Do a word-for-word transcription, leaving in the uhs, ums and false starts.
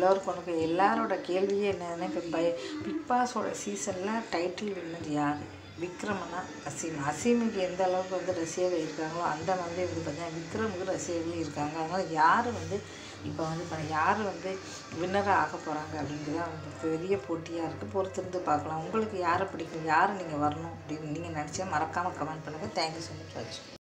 எல்லோருக்கும் உனக்கு எல்லாரோட கேள்வியே என்னன்னா, இப்போ பை பிக் பாஸோட சீசனில் டைட்டில் வின்னர் யார்? விக்ரமனா அசீம்? அசீமுக்கு எந்த அளவுக்கு வந்து ரசிகர்கள் இருக்காங்களோ அந்த மாதிரி வந்து பார்த்தீங்கன்னா விக்ரமுக்கு ரசிகர்கள் இருக்காங்க. அதனால் யார் வந்து இப்போ வந்து இப்போ யார் வந்து வின்னராக ஆக போகிறாங்க அப்படிங்கிறது அவங்க பெரிய போட்டியாக இருக்குது. பொறுத்திருந்து பார்க்கலாம். உங்களுக்கு யாரை பிடிக்கும், யார் நீங்கள் வரணும் அப்படின்னு நீங்கள் நினச்சா மறக்காமல் கமெண்ட் பண்ணுங்கள். தேங்க்யூ ஸோ மச் வாட்சிங்.